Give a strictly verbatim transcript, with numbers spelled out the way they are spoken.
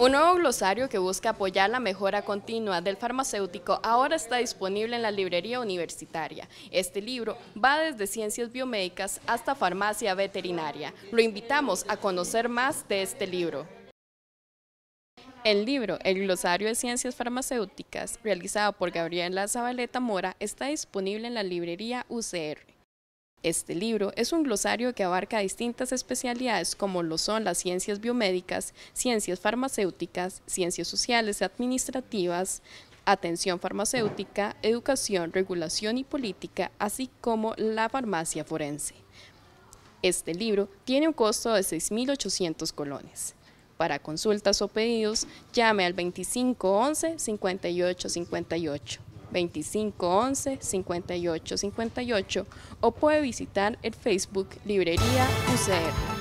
Un nuevo glosario que busca apoyar la mejora continua del farmacéutico ahora está disponible en la librería universitaria. Este libro va desde ciencias biomédicas hasta farmacia veterinaria. Lo invitamos a conocer más de este libro. El libro, El glosario de ciencias farmacéuticas, realizado por Gabriela Zabaleta Mora, está disponible en la librería U C R. Este libro es un glosario que abarca distintas especialidades como lo son las ciencias biomédicas, ciencias farmacéuticas, ciencias sociales y administrativas, atención farmacéutica, educación, regulación y política, así como la farmacia forense. Este libro tiene un costo de seis mil ochocientos colones. Para consultas o pedidos, llame al veinticinco once, cincuenta y ocho cincuenta y ocho. veinticinco once, cincuenta y ocho cincuenta y ocho o puede visitar el Facebook Librería U C R.